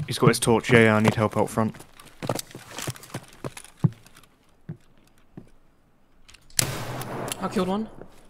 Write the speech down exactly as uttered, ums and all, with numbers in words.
He's got his torch. Yeah, yeah, I need help out front. I killed one.